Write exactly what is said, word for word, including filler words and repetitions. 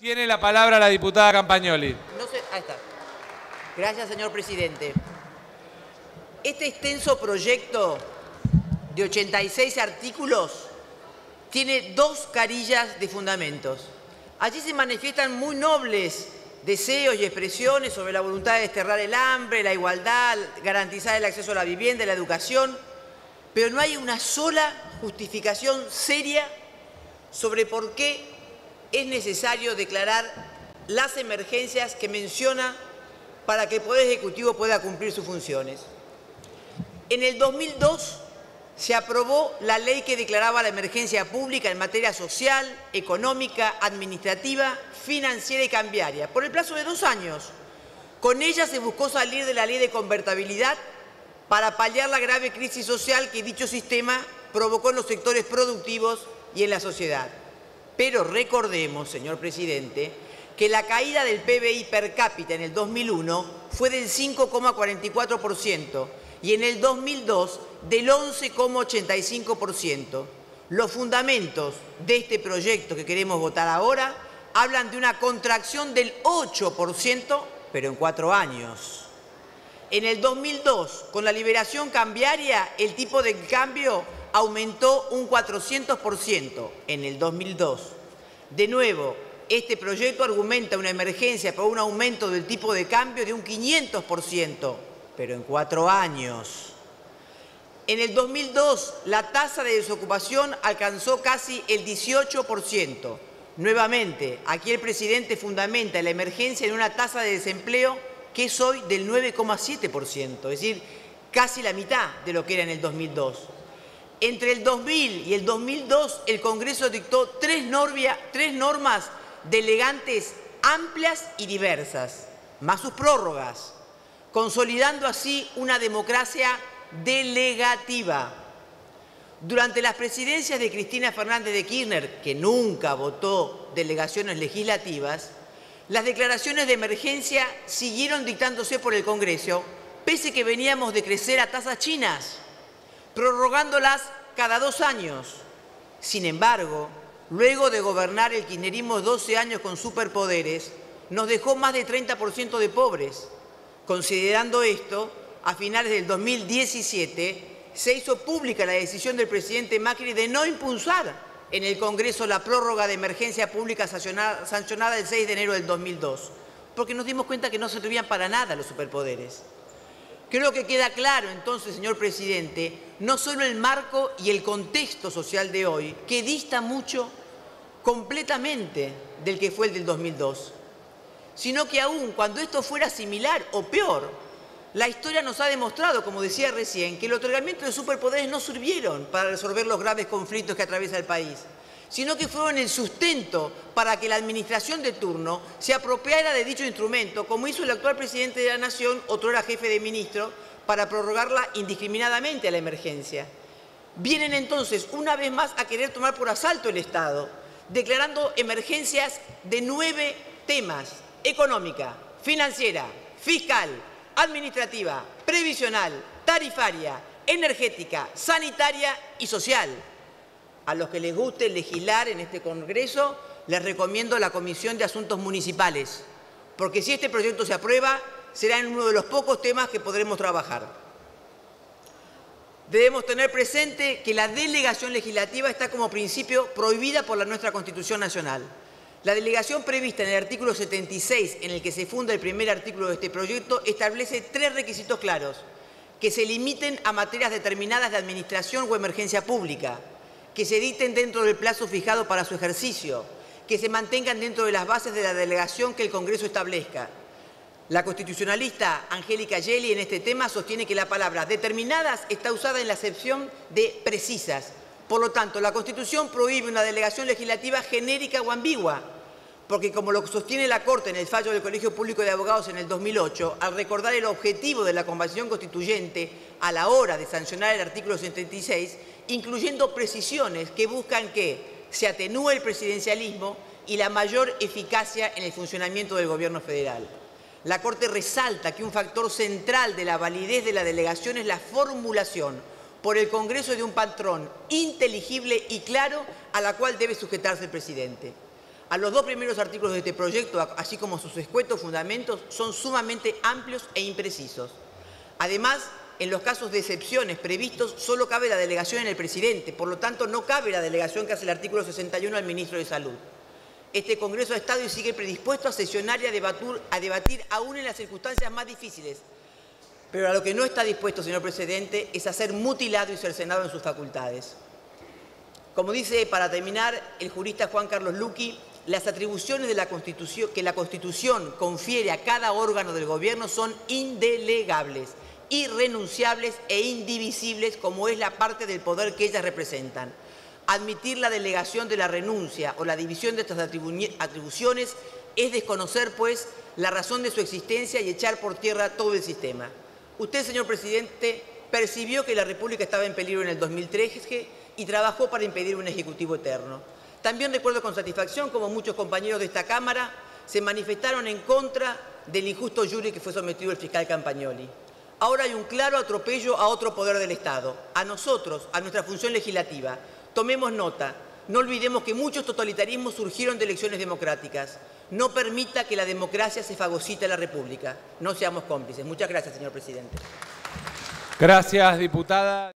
Tiene la palabra la diputada Campagnoli. No sé, ahí está. Gracias, señor presidente. Este extenso proyecto de ochenta y seis artículos tiene dos carillas de fundamentos. Allí se manifiestan muy nobles deseos y expresiones sobre la voluntad de desterrar el hambre, la igualdad, garantizar el acceso a la vivienda y la educación, pero no hay una sola justificación seria sobre por qué es necesario declarar las emergencias que menciona para que el Poder Ejecutivo pueda cumplir sus funciones. En el dos mil dos se aprobó la ley que declaraba la emergencia pública en materia social, económica, administrativa, financiera y cambiaria, por el plazo de dos años. Con ella se buscó salir de la ley de convertibilidad para paliar la grave crisis social que dicho sistema provocó en los sectores productivos y en la sociedad. Pero recordemos, señor presidente, que la caída del P B I per cápita en el dos mil uno fue del cinco coma cuarenta y cuatro por ciento y en el dos mil dos del once coma ochenta y cinco por ciento. Los fundamentos de este proyecto que queremos votar ahora hablan de una contracción del ocho por ciento, pero en cuatro años. En el dos mil dos, con la liberación cambiaria, el tipo de cambio aumentó un cuatrocientos por ciento en el dos mil dos. De nuevo, este proyecto argumenta una emergencia por un aumento del tipo de cambio de un quinientos por ciento, pero en cuatro años. En el dos mil dos, la tasa de desocupación alcanzó casi el dieciocho por ciento. Nuevamente, aquí el presidente fundamenta la emergencia en una tasa de desempleo que es hoy del nueve coma siete por ciento, es decir, casi la mitad de lo que era en el dos mil dos. Entre el dos mil y el dos mil dos, el Congreso dictó tres, norvia, tres normas delegantes amplias y diversas, más sus prórrogas, consolidando así una democracia delegativa. Durante las presidencias de Cristina Fernández de Kirchner, que nunca votó delegaciones legislativas, las declaraciones de emergencia siguieron dictándose por el Congreso, pese que veníamos de crecer a tasas chinas, prorrogándolas cada dos años. Sin embargo, luego de gobernar el kirchnerismo doce años con superpoderes, nos dejó más del treinta por ciento de pobres. Considerando esto, a finales del dos mil diecisiete se hizo pública la decisión del presidente Macri de no impulsar en el Congreso la prórroga de emergencia pública sancionada, sancionada el seis de enero del dos mil dos, porque nos dimos cuenta que no servían para nada los superpoderes. Creo que queda claro entonces, señor presidente, no solo el marco y el contexto social de hoy, que dista mucho completamente del que fue el del dos mil dos, sino que aún cuando esto fuera similar o peor, la historia nos ha demostrado, como decía recién, que el otorgamiento de superpoderes no sirvieron para resolver los graves conflictos que atraviesa el país, sino que fueron el sustento para que la administración de turno se apropiara de dicho instrumento, como hizo el actual presidente de la Nación, otrora jefe de ministro, para prorrogarla indiscriminadamente a la emergencia. Vienen entonces, una vez más, a querer tomar por asalto el Estado, declarando emergencias de nueve temas: económica, financiera, fiscal, administrativa, previsional, tarifaria, energética, sanitaria y social. A los que les guste legislar en este Congreso, les recomiendo la Comisión de Asuntos Municipales, porque si este proyecto se aprueba, será en uno de los pocos temas que podremos trabajar. Debemos tener presente que la delegación legislativa está como principio prohibida por la nuestra Constitución Nacional. La delegación prevista en el artículo setenta y seis, en el que se funda el primer artículo de este proyecto, establece tres requisitos claros: que se limiten a materias determinadas de administración o emergencia pública, que se dicten dentro del plazo fijado para su ejercicio, que se mantengan dentro de las bases de la delegación que el Congreso establezca. La constitucionalista Angélica Gelli en este tema sostiene que la palabra determinadas está usada en la acepción de precisas. Por lo tanto, la Constitución prohíbe una delegación legislativa genérica o ambigua, porque como lo sostiene la Corte en el fallo del Colegio Público de Abogados en el dos mil ocho, al recordar el objetivo de la Convención Constituyente a la hora de sancionar el artículo setenta y seis, incluyendo precisiones que buscan que se atenúe el presidencialismo y la mayor eficacia en el funcionamiento del Gobierno federal. La Corte resalta que un factor central de la validez de la delegación es la formulación por el Congreso de un patrón inteligible y claro a la cual debe sujetarse el presidente. A los dos primeros artículos de este proyecto, así como sus escuetos fundamentos, son sumamente amplios e imprecisos. Además, en los casos de excepciones previstos, solo cabe la delegación en el presidente, por lo tanto no cabe la delegación que hace el artículo sesenta y uno al ministro de Salud. Este Congreso ha estado y sigue predispuesto a sesionar y a debatir, a debatir aún en las circunstancias más difíciles. Pero a lo que no está dispuesto, señor presidente, es a ser mutilado y cercenado en sus facultades. Como dice, para terminar, el jurista Juan Carlos Luqui, las atribuciones de la Constitución, que la Constitución confiere a cada órgano del gobierno son indelegables, irrenunciables e indivisibles, como es la parte del poder que ellas representan. Admitir la delegación de la renuncia o la división de estas atribu- atribuciones es desconocer, pues, la razón de su existencia y echar por tierra todo el sistema. Usted, señor presidente, percibió que la República estaba en peligro en el dos mil trece y trabajó para impedir un ejecutivo eterno. También recuerdo con satisfacción cómo muchos compañeros de esta Cámara se manifestaron en contra del injusto jury que fue sometido el fiscal Campagnoli. Ahora hay un claro atropello a otro poder del Estado, a nosotros, a nuestra función legislativa. Tomemos nota, no olvidemos que muchos totalitarismos surgieron de elecciones democráticas. No permita que la democracia se fagocite a la República. No seamos cómplices. Muchas gracias, señor presidente. Gracias, diputada.